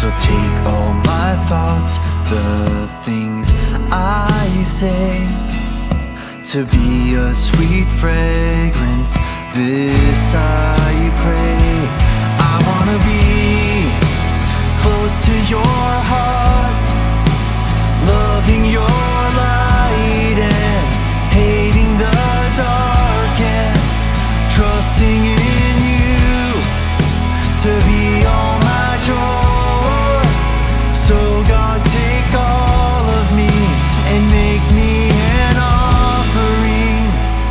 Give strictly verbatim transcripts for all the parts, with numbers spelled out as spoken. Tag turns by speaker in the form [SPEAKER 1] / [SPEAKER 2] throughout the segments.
[SPEAKER 1] So take all my thoughts, the things I say, to be a sweet fragrance. This I pray. I wanna be close to your heart, loving your light and hating the dark, and trusting in you to be all my joy. So God, take all of me and make me an offering.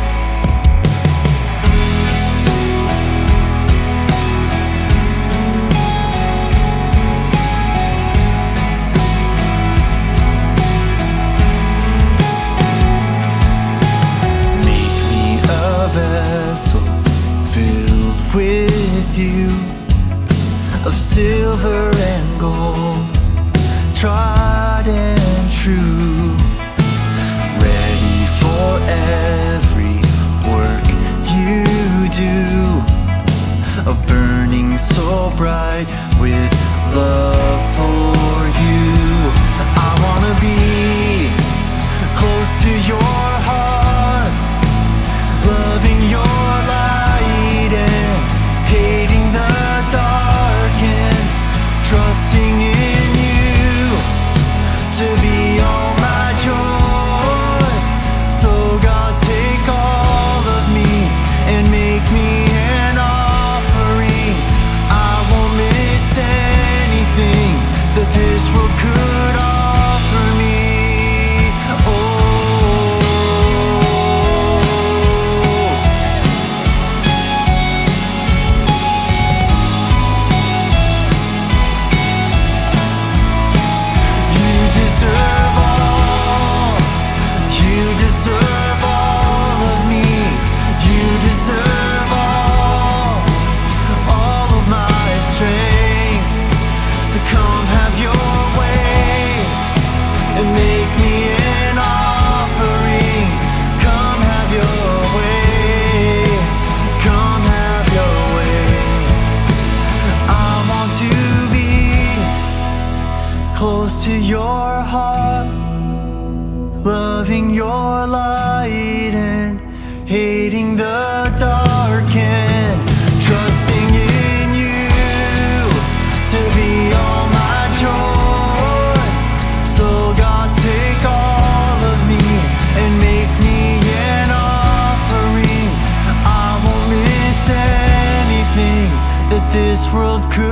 [SPEAKER 1] Make me a vessel filled with you, of silver and gold, tried and true, ready for every work you do, a burning so bright with love for you. I wanna be close to your heart, loving your light and hating the dark, and trusting in you to be all my joy. So God, take all of me and make me an offering. I won't miss anything that this world could offer me. Deserve all of me. You deserve all, all of my strength. So come have your way and make me an offering. Come have your way. Come have your way. I want to be close to your heart, loving your light and hating the dark, and trusting in you to be all my joy. So God, take all of me and make me an offering. I won't miss anything that this world could